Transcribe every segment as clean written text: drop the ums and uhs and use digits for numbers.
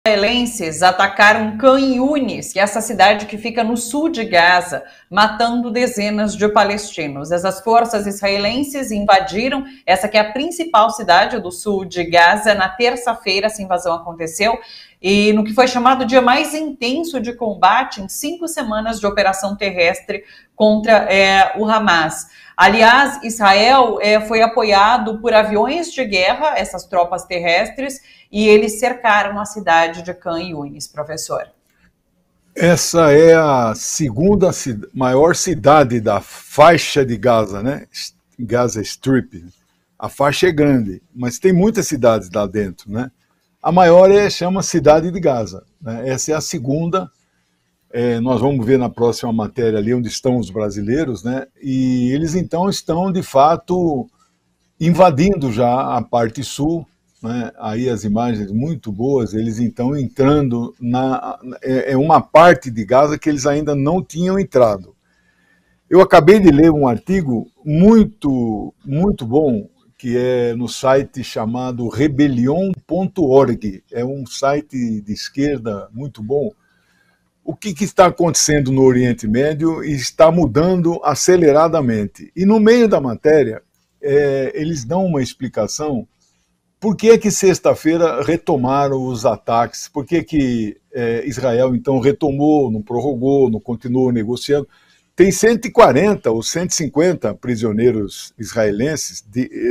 Israelenses atacaram Khan Yunis, que é essa cidade que fica no sul de Gaza, matando dezenas de palestinos. Essas forças israelenses invadiram essa que é a principal cidade do sul de Gaza. Na terça-feira, essa invasão aconteceu, e no que foi chamado o dia mais intenso de combate em 5 semanas de operação terrestre contra o Hamas. Aliás, Israel foi apoiado por aviões de guerra, essas tropas terrestres, e eles cercaram a cidade de Khan Yunis, professor. Essa é a segunda maior cidade da faixa de Gaza, né? Gaza Strip. A faixa é grande, mas tem muitas cidades lá dentro, né? A maior chama Cidade de Gaza, né? Essa é a segunda. Nós vamos ver na próxima matéria ali onde estão os brasileiros, né? E eles então estão de fato invadindo já a parte sul, né? Aí as imagens muito boas, eles então entrando uma parte de Gaza que eles ainda não tinham entrado. Eu acabei de ler um artigo muito bom, que é no site chamado rebelion.org, é um site de esquerda muito bom. O que está acontecendo no Oriente Médio está mudando aceleradamente. E no meio da matéria, eles dão uma explicação por que sexta-feira retomaram os ataques, por que Israel então retomou, não prorrogou, não continuou negociando. Tem 140 ou 150 prisioneiros israelenses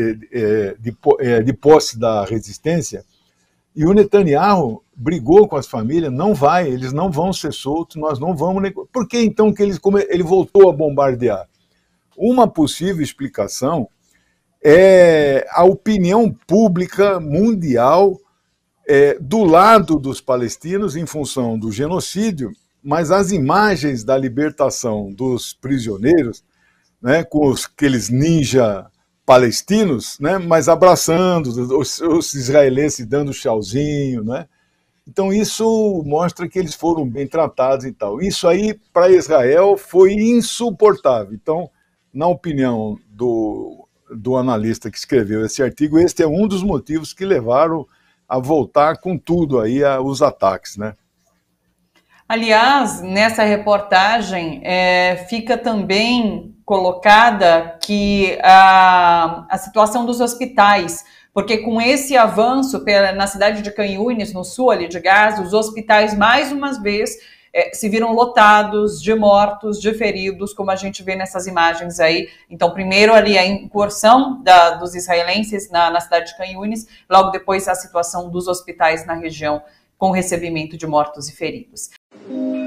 de posse da resistência, e o Netanyahu brigou com as famílias, eles não vão ser soltos, nós não vamos negociar. Por que então que ele voltou a bombardear? Uma possível explicação é a opinião pública mundial do lado dos palestinos em função do genocídio, mas as imagens da libertação dos prisioneiros, né, com aqueles ninja palestinos, né, mas abraçando os israelenses, dando tchauzinho, né? Então isso mostra que eles foram bem tratados e tal. Isso aí para Israel foi insuportável. Então, na opinião do analista que escreveu esse artigo, este é um dos motivos que levaram a voltar com tudo aí os ataques, né? Aliás, nessa reportagem fica também colocada que a situação dos hospitais, porque com esse avanço na cidade de Khan Yunis, no sul ali de Gaza, os hospitais mais uma vez se viram lotados de mortos, de feridos, como a gente vê nessas imagens aí. Então, primeiro ali a incursão dos israelenses na cidade de Khan Yunis, logo depois a situação dos hospitais na região com recebimento de mortos e feridos.